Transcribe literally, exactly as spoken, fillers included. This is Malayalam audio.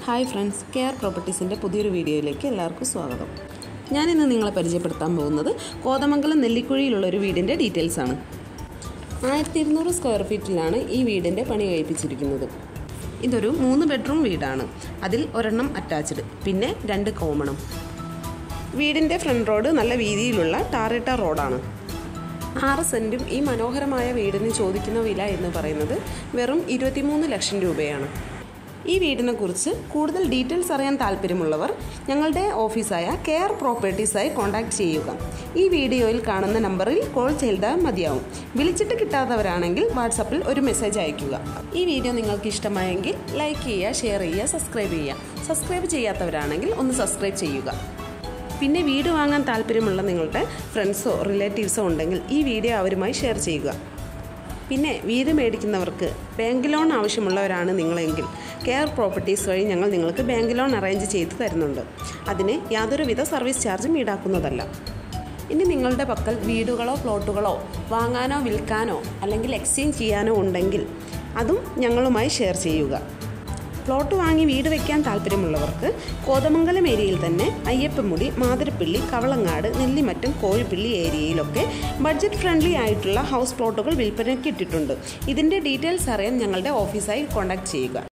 ഹായ് ഫ്രണ്ട്സ്, കെയർ പ്രോപ്പർട്ടീസിൻ്റെ പുതിയൊരു വീഡിയോയിലേക്ക് എല്ലാവർക്കും സ്വാഗതം. ഞാനിന്ന് നിങ്ങളെ പരിചയപ്പെടുത്താൻ പോകുന്നത് കോതമംഗലം നെല്ലിക്കുഴിയിലുള്ള ഒരു വീടിൻ്റെ ഡീറ്റെയിൽസാണ്. ആയിരത്തി ഇരുന്നൂറ് സ്ക്വയർ ഫീറ്റിലാണ് ഈ വീടിൻ്റെ പണി കഴിപ്പിച്ചിരിക്കുന്നത്. ഇതൊരു മൂന്ന് ബെഡ്റൂം വീടാണ്. അതിൽ ഒരെണ്ണം അറ്റാച്ച്ഡ്, പിന്നെ രണ്ട് കോമണും. വീടിൻ്റെ ഫ്രണ്ട് റോഡ് നല്ല വീതിയിലുള്ള ടാറിട്ട റോഡാണ്. ആറ് സെൻറ്റും ഈ മനോഹരമായ വീടിന് ചോദിക്കുന്ന വില എന്ന് പറയുന്നത് വെറും ഇരുപത്തിമൂന്ന് ലക്ഷം രൂപയാണ്. ഈ വീടിനെക്കുറിച്ച് കൂടുതൽ ഡീറ്റെയിൽസ് അറിയാൻ താല്പര്യമുള്ളവർ ഞങ്ങളുടെ ഓഫീസായ കെയർ പ്രോപ്പർട്ടീസായി കോൺടാക്റ്റ് ചെയ്യുക. ഈ വീഡിയോയിൽ കാണുന്ന നമ്പറിൽ കോൾ ചെയ്താൽ മതിയാവും. വിളിച്ചിട്ട് കിട്ടാത്തവരാണെങ്കിൽ വാട്സപ്പിൽ ഒരു മെസ്സേജ് അയയ്ക്കുക. ഈ വീഡിയോ നിങ്ങൾക്ക് ഇഷ്ടമായെങ്കിൽ ലൈക്ക് ചെയ്യുക, ഷെയർ ചെയ്യുക, സബ്സ്ക്രൈബ് ചെയ്യുക. സബ്സ്ക്രൈബ് ചെയ്യാത്തവരാണെങ്കിൽ ഒന്ന് സബ്സ്ക്രൈബ് ചെയ്യുക. പിന്നെ വീട് വാങ്ങാൻ താല്പര്യമുള്ള നിങ്ങളുടെ ഫ്രണ്ട്സോ റിലേറ്റീവ്സോ ഉണ്ടെങ്കിൽ ഈ വീഡിയോ അവരുമായി ഷെയർ ചെയ്യുക. പിന്നെ വീട് മേടിക്കുന്നവർക്ക് ബാങ്ക് ലോൺ ആവശ്യമുള്ളവരാണ് നിങ്ങളെങ്കിൽ കെയർ പ്രോപ്പർട്ടീസ് വഴി ഞങ്ങൾ നിങ്ങൾക്ക് ബാങ്ക് ലോൺ അറേഞ്ച് ചെയ്ത് തരുന്നുണ്ട്. അതിന് യാതൊരുവിധ സർവീസ് ചാർജും ഈടാക്കുന്നതല്ല. ഇനി നിങ്ങളുടെ പക്കൽ വീടുകളോ പ്ലോട്ടുകളോ വാങ്ങാനോ വിൽക്കാനോ അല്ലെങ്കിൽ എക്സ്ചേഞ്ച് ചെയ്യാനോ ഉണ്ടെങ്കിൽ അതും ഞങ്ങളുമായി ഷെയർ ചെയ്യുക. പ്ലോട്ട് വാങ്ങി വീട് വയ്ക്കാൻ താല്പര്യമുള്ളവർക്ക് കോതമംഗലം ഏരിയയിൽ തന്നെ അയ്യപ്പമുടി, മാതിരപ്പള്ളി, കവളങ്ങാട്, നെല്ലിമറ്റം, കോഴിപ്പള്ളി ഏരിയയിലൊക്കെ ബഡ്ജറ്റ് ഫ്രണ്ട്ലി ആയിട്ടുള്ള ഹൗസ് പ്ലോട്ടുകൾ വിൽപ്പനയ്ക്ക് ഇട്ടിട്ടുണ്ട്. ഇതിൻ്റെ ഡീറ്റെയിൽസ് അറിയാൻ ഞങ്ങളുടെ ഓഫീസായി കോൺടാക്റ്റ് ചെയ്യുക.